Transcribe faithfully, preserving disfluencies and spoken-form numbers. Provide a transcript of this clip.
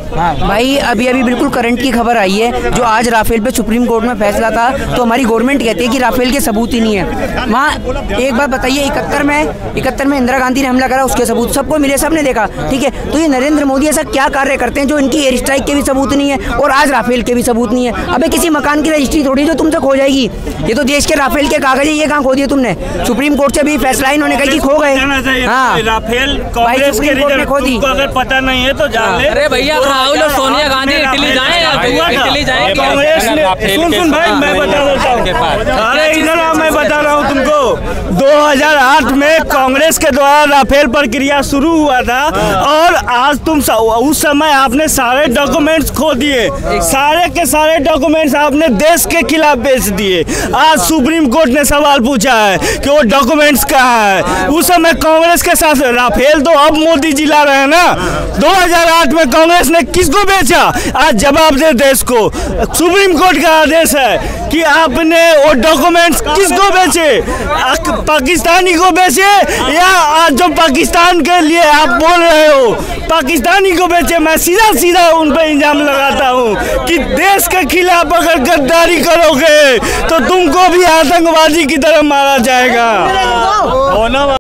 भाई अभी अभी बिल्कुल करंट की खबर आई है, जो आज राफेल पे सुप्रीम कोर्ट में फैसला था, तो हमारी गवर्नमेंट कहती है कि राफेल के सबूत ही नहीं है। वहाँ एक बात बताइए, इकहत्तर में इकहत्तर में इंदिरा गांधी ने हमला करा, उसके सबूत सबको मिले, सबने देखा, ठीक है। तो ये नरेंद्र मोदी ऐसा क्या कार्य करते हैं जो इनकी एयर स्ट्राइक के भी सबूत नहीं है और आज राफेल के भी सबूत नहीं है। अबे किसी मकान की रजिस्ट्री थोड़ी जो तुमसे खो जाएगी, ये तो देश के राफेल के कागज है, ये कहाँ खो दिए तुमने? सुप्रीम कोर्ट से भी फैसला इन्होंने कहा कि खो गए। हाँ राफेल कांग्रेस के रिजल्ट तुमको अगर पता नहीं है तो जान ले। अरे भैया राहुल और सोनिया गांधी इटली जाएं, इटली जाएं। कांग्रेस ने सुन सुन भाई मैं बता देता हूँ, अरे इधर आ, मैं बता रहा हूँ तुमको। दो हज़ार आठ में कांग्रेस के द्वारा राफेल प्रक्रिया शुरू हुआ था और आज तुम उस समय आपने सारे डॉक्यूमेंट्स खो दिए, सारे के सारे डॉक्यूमेंट्स आपने देश के खिलाफ बेच दिए। आज सुप्रीम कोर्ट ने सवाल पूछा है कि वो डॉक्यूमेंट्स कहाँ है। उस समय कांग्रेस के साथ राफेल तो अब मोदी जी ला रहे हैं ना। दो हज़ार आठ में कांग्रेस ने किसको बेचा? आज जवाब दे देश को। सुप्रीम कोर्ट का आदेश है कि आपने वो डॉक्यूमेंट्स किसको बेचे, पाकिस्तानी को बेचे या आज जो पाकिस्तान के लिए आप बोल रहे हो पाकिस्तानी को बेचे। मैं सीधा सीधा उन पर इल्जाम लगाता हूँ कि देश के खिलाफ अगर गद्दारी करोगे तो तुमको भी आतंकवादी की तरह मारा जाएगा।